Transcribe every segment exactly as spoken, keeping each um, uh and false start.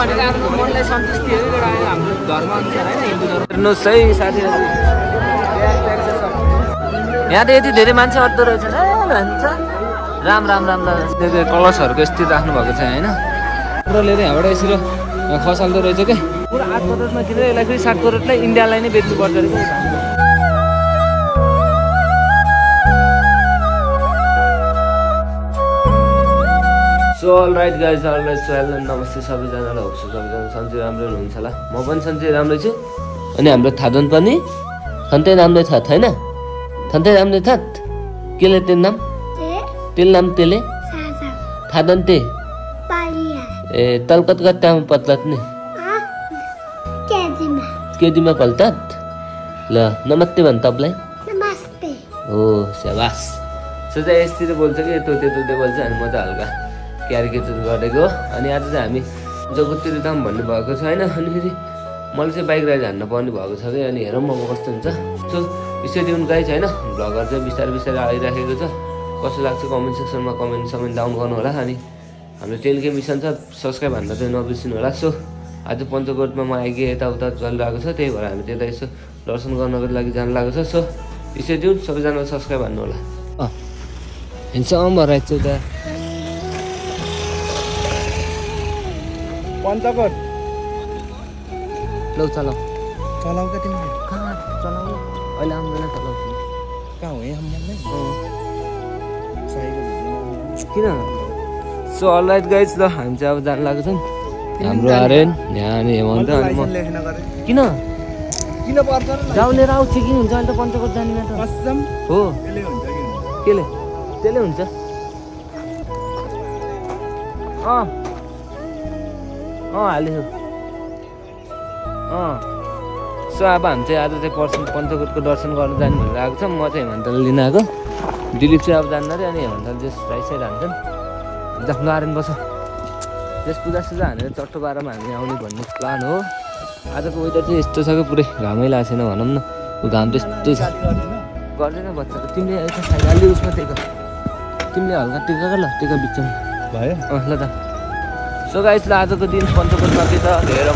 भनेको आफ्नो मनलाई सन्तुष्टि हो एउटा हाम्रो धर्म अनुसार हैन हिन्दू धर्म। हेर्नुहोस् है साथीहरु यहाँ त यति धेरै मान्छे अट्दो रहेछ भन्छ। राम राम राम राम त्यो कलशहरुको स्थिति राख्नु भएको छ हैन र लिएर यहाँबाट यसरी खसाल्दो रहेछ के पुरा आठ करोडमा किनेर यसलाई फेरि सात करोडलाई इन्डियालाई नै बेच्नु पर्छ रे। So all right guys all right so hello नमस्ते सबैजनालाई होप्छु सबैजना सन्चै राम्रो हुनुहुन्छ होला। म पनि सन्चै राम्रै छु अनि हाम्रो थादन पनि सन्चै राम्रै छ हैन सन्चै राम्रै छ केले तेल नाम तेल नाम तेले थादन ते ए तलकत कट्टामा पत्लत नि केजीमा केजीमा पल्तात ल नमस्ते भन् तपाईलाई नमस्ते हो शाबास। सो चाहिँ यसरी बोल्छ कि यतो त्यतो त्यो बोल्छ अनि म त हल्का क्यारिकेचर गरेको। अनि आज चाहिँ हामी जगततिर दाम भन्ने भएको छ हैन अनि फेरि मैले चाहिँ बाइक राइड हान्न पर्ने भएको छ कि अनि हेरौँ म कस्तो हुन्छ। सो स्टे ट्युन गाइज हैन भ्लगहरु चाहिँ बिस्तारै बिस्तारै आइराखेको छ। कस्तो लाग्छ कमेन्ट सेक्सनमा कमेन्ट समेन्ट डाउन गर्नु होला। अनि हाम्रो टेन के मिसन छ सब्सक्राइब हान्न चाहिँ नबिर्सिनु होला। सो आज पञ्चकोटमा म आइगे यताउता चलिरहेको छ त्यही भएर हामी त्यता यसो दर्शन गर्नको लागि जानु लागेको छ। सो स्टे ट्युन सबैजनाले सब्सक्राइब हान्नु होला। अँ हिँड्छ अँ भएर आइज उता पञ्चकोट लौ चलाऊ चलाऊ के तिमी कहाँ चलाऊ अहिले आउँदैन चलाऊ कहाँ हो यहाँ मन्नै किन। सो अल राइट गाइज ल हामी चाहिँ अब जानु लागेको छौँ हाम्रो आर्यन यहाँ अनि हेमन्त अनि म किन किन पर्छ जाऊ लिएर आउँछ कि हुन्छ अहिले त पञ्चकोट जाने त कसम हो त्यसले हुन्छ कि केले त्यसले हुन्छ अँ अँ हालेछु अँ। सो अब हामी चाहिँ आज चाहिँ पर्सन पञ्चकोटको दर्शन गर्न जाने भनेर आएको छ। म चाहिँ हेमन्तलाई लिन आएको दिलीप चाहिँ अब जान्न अरे अनि हेमन्तले जस राइट साइड हान्छन् जस्तो आर्यन बस्छ त्यस पूजा सुजा हानेर चट्टो बाह्रमा हामी आउने भन्ने प्लान हो। आजको वेदर चाहिँ यस्तो छ कि पुरै घामै लागेको छैन भनौँ न घाम त्यस्तो छ गर्दैन बच्चाको तिमीले यता साइडले उसमा टेक तिमीले हल्का टेक ल टेक बिचमा भयो अँ ल त। सो गाइस ल आजको दिन पञ्चकोटमा के त हेरौँ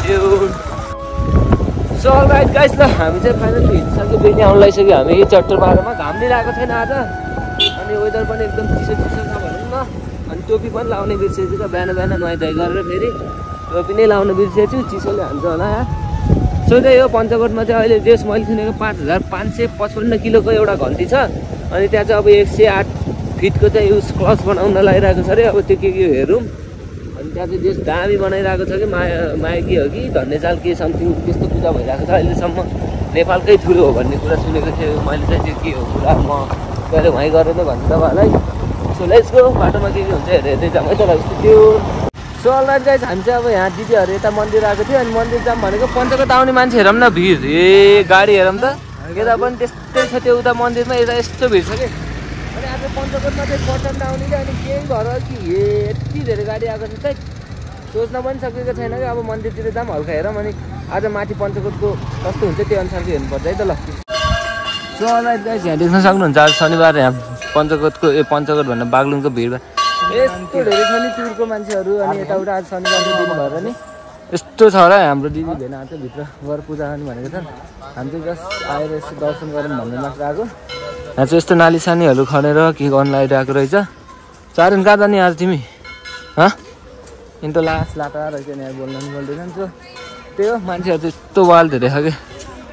सो राइट गाइस ल हामी चाहिँ फाइनल हिँडिसक्यो बेनी आउनु लागिसक्यो हामी चट्टर बाह्रमा घाम नै लागेको छैन आज अनि वेदर पनि एकदम चिसो चिसो छ भनौँ न। अनि टोपी पनि लाउने बिर्सेछु त बिहान बिहान नुहाइधुवाइ गरेर फेरि टोपी नै लाउनु बिर्सेछु चिसोले हान्छ होला। सो चाहिँ यो पञ्चकोटमा चाहिँ अहिले जेस मैले सुनेको पाँच हजार पाँच सय पचपन्न किलोको एउटा घन्टी छ अनि त्यहाँ चाहिँ अब एक सय आठ फिटको चाहिँ उस क्लच बनाउन लगाइरहेको छ अरे अब त्यो के के हेरौँ। अनि त्यहाँ चाहिँ जेस दामी बनाइरहेको छ कि माया मायाकी हो कि धन्ने चाल के समथिङ त्यस्तो पूजा भइरहेको छ अहिलेसम्म नेपालकै ठुलो हो भन्ने कुरा सुनेको थियो मैले चाहिँ त्यो के हो कुरा म गएर वहीँ गरेर भन्छु तपाईँहरूलाई। सो लेट्स गो बाटोमा के के हुन्छ हेरेर हेर्दै जाउँ है त त्यो। सो अलराइट गाइज हामी चाहिँ अब यहाँ दिदीहरू यता मन्दिर आएको थियो अनि मन्दिर जाऊँ भनेको पञ्चकोट आउने मान्छे हेरौँ न भिड ए गाडी हेरौँ त यता पनि त्यस्तै छ त्यो उता मन्दिरमा यता यस्तो भिड छ कि अनि आज पञ्चकोटमा चाहिँ प्रचण्ड आउने कि अनि केही भएर कि यति धेरै गाडी आएको छ चाहिँ सोच्न पनि सकेको छैन कि अब मन्दिरतिर जाऊँ हल्का हेरौँ अनि आज माथि पञ्चकोटको कस्तो हुन्छ त्यो अनुसारको हेर्नुपर्छ है त ल। सो अलराइट गाइज यहाँ देख्न सक्नुहुन्छ आज शनिबार यहाँ पञ्चकोटको ए पञ्चकोट भन्दा बागलुङको भिडमा यस्तो धेरै छ नि टुरको मान्छेहरू अनि यताउता आज शनिबारको दिन भएर नि यस्तो छ र हाम्रो दिदी भेना चाहिँ भित्र गएर पूजा गर्ने भनेको छ हामी चाहिँ जस्ट आएर यस्तो दर्शन गरौँ भन्ने मात्र आएको। यहाँ चाहिँ यस्तो नाली सानीहरू खनेर के गर्नु लागिरहेको रहेछ। चारन कहाँ जाने आज तिमी हँ यिन त लास लाटा रहेछ नि यहाँ बोल्न पनि बोल्दैछन्। सो त्यही हो मान्छेहरू चाहिँ यस्तो वाल धेरै छ कि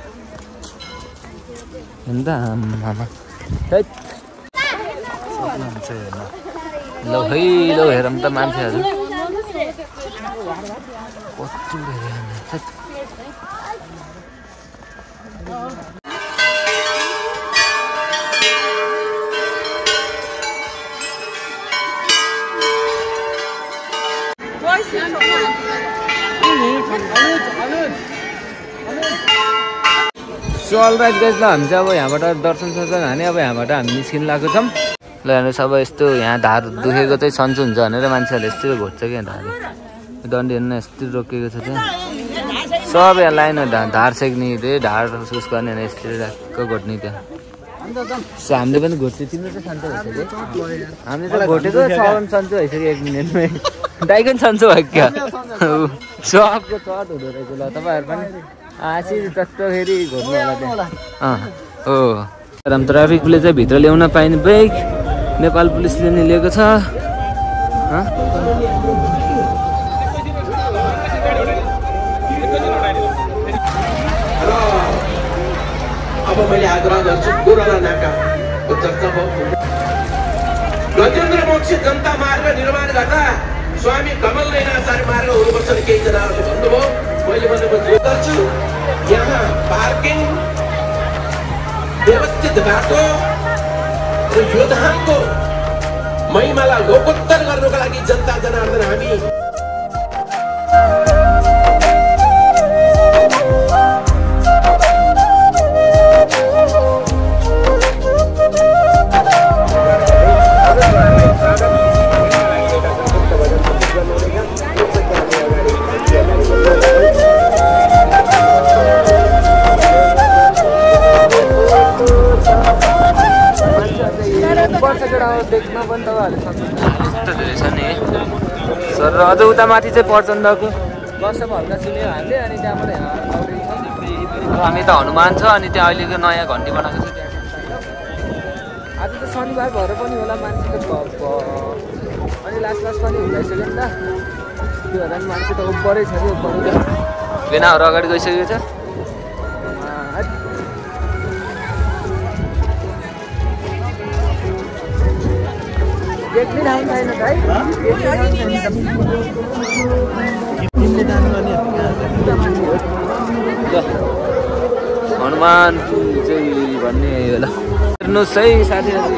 अन्त आमा ल है ल हेरौँ त मान्छेहरू कस्तो सो अलराइट गाइज ल हामी चाहिँ अब यहाँबाट दर्शन सर्शन हाने अब यहाँबाट हामी निस्किनु लागेको छौँ ल हेर्नुहोस् अब यस्तो यहाँ धार दुखेको चाहिँ सन्चो हुन्छ भनेर मान्छेहरूले यस्तो घोट्छ क्या धार डन्डी हेर्नु यस्तो रोकिएको छ त्यहाँ सब यहाँ लाइन धार सेक्ने रे ढाड उस गर्ने यस्तो राखेको घोट्ने त्यहाँ सो हामीले पनि घोट्थ्यो तिम्रो चाहिँ सन्चो भइसक्यो हामीले त घोटेको साउन सन्चो भइसक्यो एक मिनटमै दाइको नि सन्चो भयो क्या सबको चट हुँदो रहेछ ल तपाईँहरू पनि आसी जस्तो फेरि घुम्नु होला त्यहाँ हो राम ट्राफिकले चाहिँ भित्र ल्याउन पाइने ब्रेक नेपाल पुलिसले नि लिएको छ अब मैले आग्रह गर्छु कोरोना नाकाको चर्चा भयो गजेन्द्र मोक्ष जनता मार्ग निर्माण गर्दा स्वामी कमल नयनाचार्य मार्ग हुनुपर्छ केही जनाहरूले भन्नुभयो मैले भनेको गर्छु यहाँ पार्किङ व्यवस्थित बाटो र यो धामको महिमालाई लोकोत्तर गर्नुको लागि जनता जनार्दन हामी देख्न पनि तपाईँहरूले सक्नुहुन्छ धेरै छ नि सर र अझ उता माथि चाहिँ प्रचण्डको वर्षमा हल्का सुन्यो हामीले अनि त्यहाँबाट हामी त हनुमान छ अनि त्यहाँ अहिलेको नयाँ घन्टी बनाएको छ त्यहाँ आज त शनिबार भएर पनि होला मान्छेको अनि लास्ट लास्ट पनि हुँदैछ नि त त्यो भएर मान्छे त ओभरै छ कि ओभर बेनाहरू अगाडि गइसकेको छ देख्ने ठाउँ छैन भाइ हनुमान चाहिँ भन्ने होला हेर्नुहोस् है साथीहरू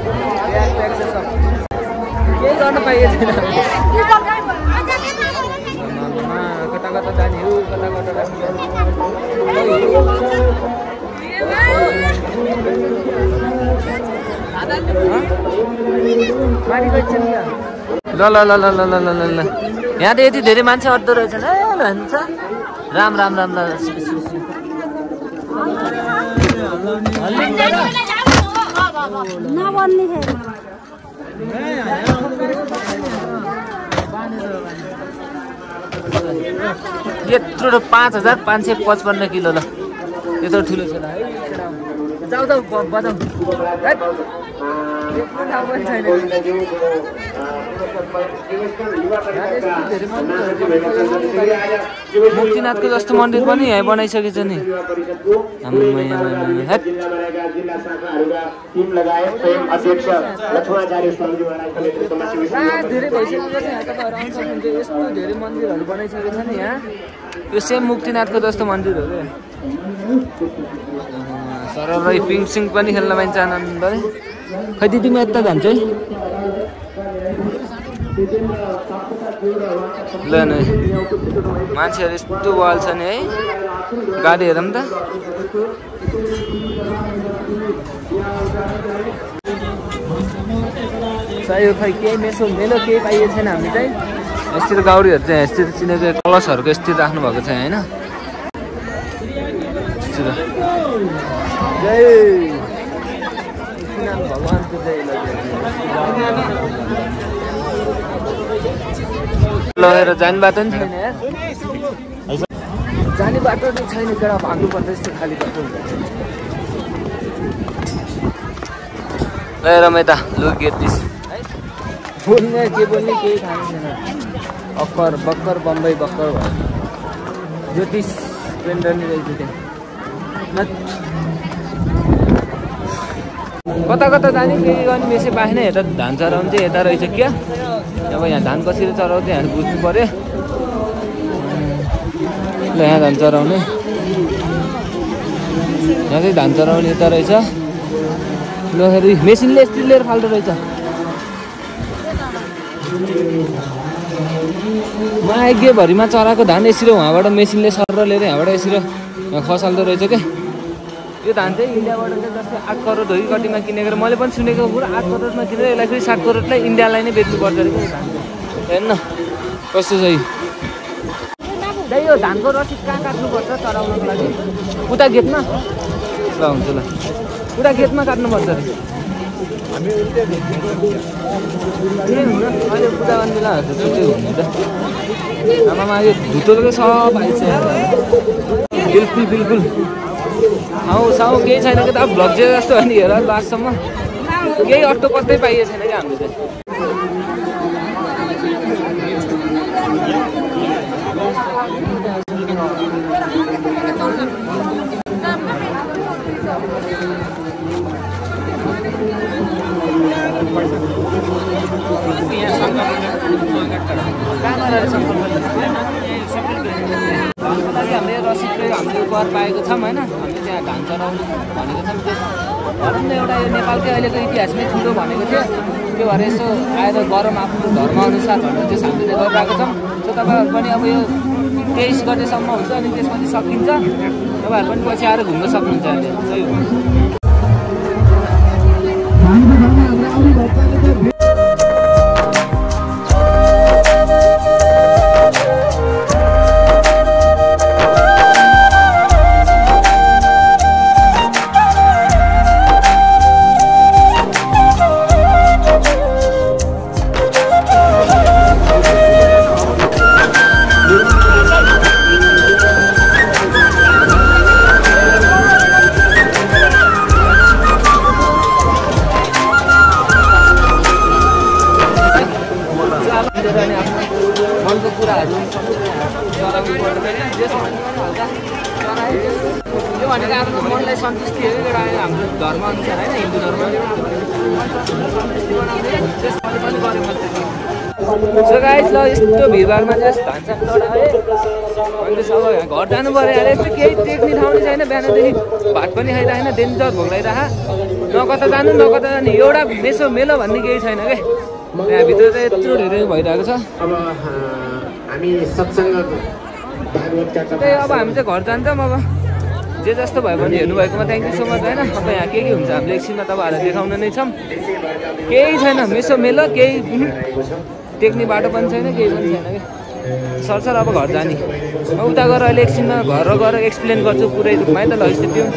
केही गर्न पाइएको छैन कता कता जाने हो कता कता ल ल ल ल ल ल ल ल यहाँ त यति धेरै मान्छे अट्दो रहेछ ल भन्छ राम राम राम राम यत्रो पाँच हजार पाँच सय पचपन्न किलो ल यत्रो ठुलो छ ल है जाऊ त बजाऊ मुक्तिनाथको जस्तो मन्दिर पनि यहाँ बनाइसकेछ नि धेरै भइसकेको छ यहाँ तपाईँहरू आउनु सक्नुहुन्छ यस्तो धेरै मन्दिरहरू बनाइसकेको छ नि यहाँ यो सेम मुक्तिनाथको जस्तो मन्दिर हो क्या सरलै पिङसिङ पनि खेल्न पाइन्छ आनन्दले खै दिदी म यता जान्छु है ल न मान्छेहरू यस्तो बल छ नि है गाडी हेरौँ त यो खै केही मेसो मेलो केही पाइएको छैन हामीले चाहिँ यस्तरी गाउरीहरू चाहिँ यस्तरी चिनेको कलशहरूको यस्तरी राख्नु भएको छ होइन जय भगवानको जय लगेर जाने बाटो नि छैन यार जाने बाटो नि छैन केटा भाग्नुपर्छ यस्तो खाली बाटो लगेर म यता लु गेट दिस बोल्ने के बोल्ने केही थाहा छैन अक्कर बक्कर बम्बई बक्कर भयो ज्योतिष पेन्डर नि रहेछ त्यहाँ कता कता जाने केही गर्ने मेसे बाखेन यता धान चराउनु चाहिँ यता रहेछ क्या अब यहाँ धान कसरी चराउँछ यहाँ बुझ्नु पऱ्यो ल यहाँ धान चराउने यहाँ चाहिँ धान चराउने यता रहेछ ल मेसिनले यस्तै लिएर फाल्दो रहेछ म आइगेभरिमा चराको धान यसरी उहाँबाट मेसिनले सर लिएर यहाँबाट यसरी खसाल्दो रहेछ क्या यो धान चाहिँ इन्डियाबाट चाहिँ जस्तै आठ करोड हो कतिमा किनेको मैले पनि सुनेको पुरा आठ करोडमा किनेर यसलाई फेरि सात करोडलाई इन्डियालाई नै बेच्नुपर्छ अरे क्या धान हेर्न कस्तो छ दाइ यो धानको रसिद कहाँ काट्नुपर्छ चराउनको लागि उता गेटमा ल हुन्छ ल उता गेटमा काट्नुपर्छ अरे हामी उल्टे भेट्छौँ के हुन अहिले पूजा गर्ने बेलाहरू चाहिँ त्यो हुने त आमामा यो धुतोलकै सब आइन्छ बिल्कुल बिल्कुल आऊ साउ केही छैन कि त अब भ्लग जे जस्तो अनि हेर लास्टसम्म केही अट्टो पत्तै पाइएको छैन क्या हामीले चाहिँ लागि हामीले रसिद हामीले उपहार पाएको छौँ होइन हामीले त्यहाँ धान चढाउनु भनेको छौँ त्यस भनौँ न एउटा यो नेपालकै अहिलेको इतिहासमै ठुलो भनेको थियो त्यो भएर यसो आएर गरौँ आफ्नो धर्मअनुसार भनेर चाहिँ हामीले गरिरहेको छौँ सो तपाईँहरू पनि अब यो तेइस गतेसम्म हुन्छ अनि त्यसपछि सकिन्छ तपाईँहरू पनि पछि आएर घुम्न सक्नुहुन्छ अहिले सही हो मनको कुराहरू यो भनेको आफ्नो मनलाई सन्तुष्टि हो एउटा हाम्रो धर्मअनुसार होइन हिन्दू धर्म सन्तुष्टि बनाउने त्यसमा पनि गऱ्यो मात्रै सो गाइस ल यस्तो भिडभाडमा चाहिँ धानसाप चढाएँ अनि त्यसो अब घर जानु पऱ्यो अरे यस्तो केही टेक्ने ठाउँ नै छैन बिहानदेखि भात पनि खाइरहेन डेन्जर भोग्लाइरह न कता जानु न कता जानु एउटा मेसो मेलो भन्ने केही छैन क्या त्यहाँभित्र चाहिँ यत्रो धेरै भइरहेको छ अब हामी सत्सङ्ग त्यही अब हामी चाहिँ घर जान्छौँ अब जे जस्तो भयो भने हेर्नुभएकोमा थ्याङ्क यू सो मच होइन अब यहाँ के के हुन्छ हामीले एकछिनमा तपाईँहरूलाई देखाउन नै छौँ केही छैन मेसो मेलो केही टेक्ने बाटो पनि छैन केही पनि छैन क्या सरसर अब घर जाने म उता गएर अहिले एकछिनमा घर गएर एक्सप्लेन गर्छु पुरै रूपमा है त ल यस्तो त्यो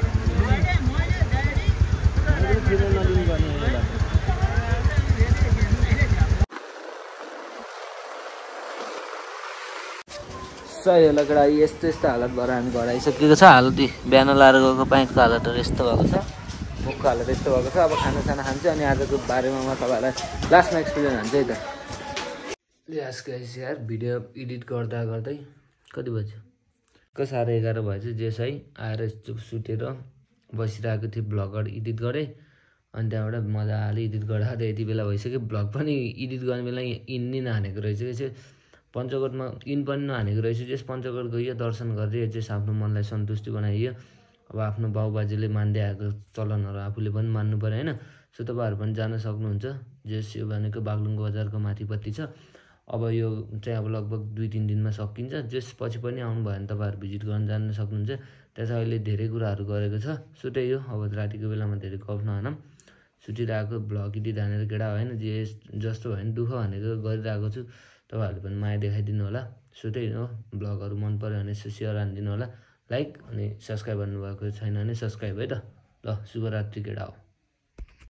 सही होला केटा यस्तो यस्तो हालत भएर हामी घर आइसकेको छ हालत बिहान लाएर गएको पाइपको हालतहरू यस्तो भएको छ मुखको हालत यस्तो भएको छ अब खानासाना खान्छु अनि आजको बारेमा म तपाईँलाई लास्टमा एक्सप्लेन हुन्छ है त आज गाइस यार भिडियो एडिट गर्दा गर्दै कति बज्यो को साढे एघार भएछ जेस है आएर सुतेर बसिरहेको थिएँ भ्लगहरू एडिट गरेँ अनि त्यहाँबाट मजाले एडिट गर्दा यति बेला भइसक्यो भ्लग पनि एडिट गर्ने बेला इन नि नहानेको रहेछ कि पञ्चकोटमा इन पनि नहानेको रहेछ त्यस पञ्चकोट गइयो दर्शन गरेर चाहिँ आफ्नो मनलाई सन्तुष्टि बनाइयो अब आफ्नो बाउबाजेले मान्दै आएको चलनहरू आफूले पनि मान्नु पऱ्यो होइन सो तपाईँहरू पनि जान सक्नुहुन्छ जेस यो भनेको बागलुङ बजारको माथिपट्टि छ अब यो चाहिँ अब लगभग दुई तिन दिनमा सकिन्छ जस पछि पनि आउनु भयो भने तपाईँहरू भिजिट गर्न जान सक्नुहुन्छ त्यहाँ चाहिँ अहिले धेरै कुराहरू गरेको छ सो त्यही हो अब रातिको बेलामा धेरै गफ नहानौँ सुतिरहेको भ्लग एडिट हानेर केटा होइन जे जस्तो भयो भने दुःख भनेको गरिरहेको छु तपाईँहरूले पनि माया देखाइदिनु होला सो त्यही हो भ्लगहरू मन पऱ्यो भने सेयर हानिदिनु होला लाइक अनि सब्सक्राइब गर्नुभएको छैन भने सब्सक्राइब है त ल शुभरात्रि केटा हो।